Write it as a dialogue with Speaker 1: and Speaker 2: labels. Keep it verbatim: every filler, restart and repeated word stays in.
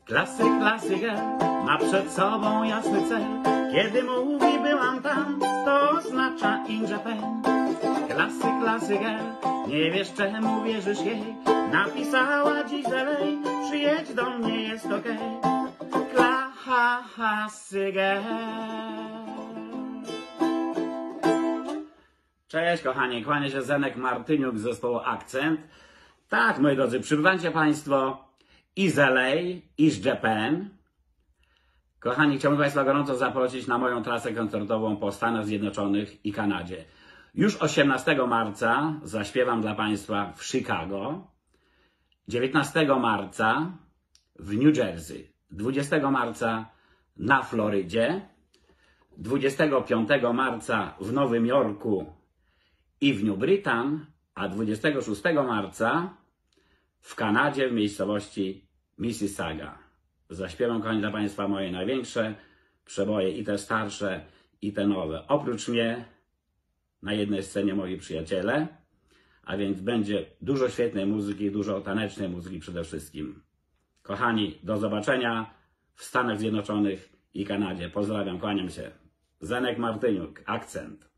Speaker 1: Klasyk, klasyker ma przed sobą jasny cel. Kiedy mówi byłam tam, to oznacza in Japan. Klasyk, klasyker, nie wiesz czemu wierzysz jej. Napisała dziś dalej, przyjedź do mnie, jest okej. Klasyker. Cześć kochani, kłania się Zenek Martyniuk z zespołu Akcent. Tak, moi drodzy, przybywacie Państwo i z L A, i z Japan. Kochani, chciałbym Państwa gorąco zaprosić na moją trasę koncertową po Stanach Zjednoczonych i Kanadzie. Już osiemnastego marca zaśpiewam dla Państwa w Chicago, dziewiętnastego marca w New Jersey, dwudziestego marca na Florydzie, dwudziestego piątego marca w Nowym Jorku i w New Britain, a dwudziestego szóstego marca w Kanadzie w miejscowości Mississauga. Zaśpiewam, kochani, dla Państwa moje największe przeboje, i te starsze, i te nowe. Oprócz mnie na jednej scenie moi przyjaciele, a więc będzie dużo świetnej muzyki, dużo tanecznej muzyki przede wszystkim. Kochani, do zobaczenia w Stanach Zjednoczonych i Kanadzie. Pozdrawiam, kłaniam się. Zenek Martyniuk, Akcent.